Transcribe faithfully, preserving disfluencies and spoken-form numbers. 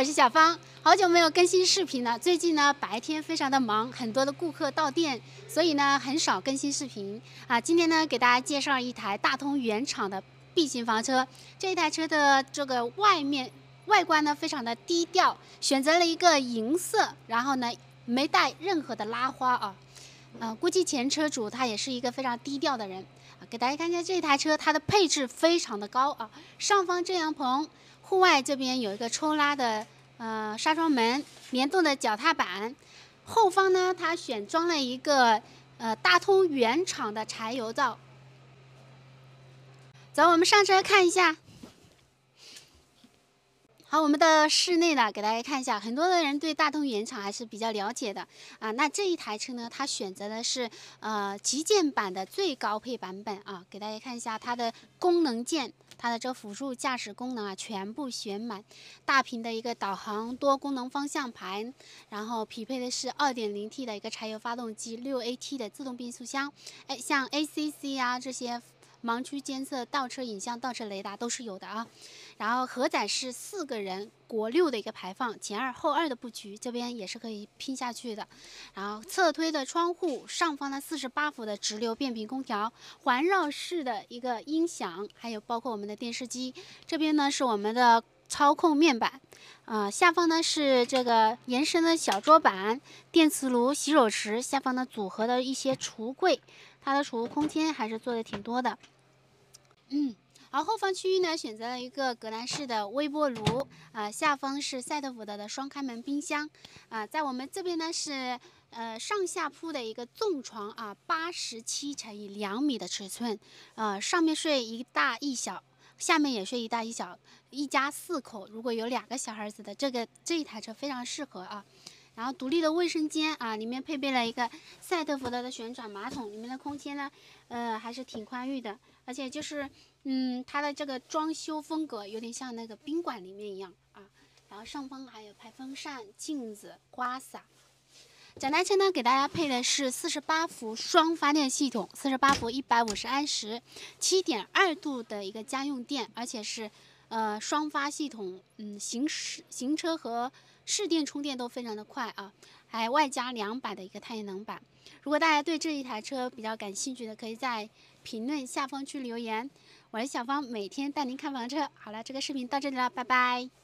我是小芳，好久没有更新视频了。最近呢，白天非常的忙，很多的顾客到店，所以呢，很少更新视频啊。今天呢，给大家介绍一台大通原厂的 B 型房车。这一台车的这个外面外观呢，非常的低调，选择了一个银色，然后呢，没带任何的拉花啊。呃，估计前车主他也是一个非常低调的人啊。给大家看一下这台车，它的配置非常的高啊。上方遮阳棚，户外这边有一个抽拉的呃纱窗门，联动的脚踏板。后方呢，它选装了一个呃大通原厂的柴油灶。走，我们上车看一下。好，我们的室内呢，给大家看一下，很多的人对大通原厂还是比较了解的啊。那这一台车呢，它选择的是呃旗舰版的最高配版本啊，给大家看一下它的功能键，它的这辅助驾驶功能啊全部选满，大屏的一个导航，多功能方向盘，然后匹配的是 二点零 T 的一个柴油发动机， 六 A T 的自动变速箱，哎，像 A C C 啊这些。盲区监测、倒车影像、倒车雷达都是有的啊。然后荷载是四个人国六的一个排放，前二后二的布局，这边也是可以拼下去的。然后侧推的窗户，上方的四十八伏的直流变频空调，环绕式的一个音响，还有包括我们的电视机。这边呢是我们的操控面板，啊、呃，下方呢是这个延伸的小桌板、电磁炉、洗手池，下方呢组合的一些橱柜，它的储物空间还是做的挺多的。嗯，而后方区域呢，选择了一个格兰仕的微波炉，啊、呃，下方是赛特福德的双开门冰箱，啊、呃，在我们这边呢是呃上下铺的一个纵床啊，八十七乘以两米的尺寸，呃，上面睡一大一小，下面也睡一大一小，一家四口，如果有两个小孩子的，这个这一台车非常适合啊。然后独立的卫生间啊，里面配备了一个赛特福德的旋转马桶，里面的空间呢，呃，还是挺宽裕的，而且就是，嗯，它的这个装修风格有点像那个宾馆里面一样啊。然后上方还有排风扇、镜子、刮洒。整台车呢，给大家配的是四十八伏双发电系统，四十八伏一百五十安时，七点二度的一个家用电，而且是呃双发系统，嗯，行驶行车和市电充电都非常的快啊，还外加两百的一个太阳能板。如果大家对这一台车比较感兴趣的，可以在评论下方区留言。我是小芳，每天带您看房车。好了，这个视频到这里了，拜拜。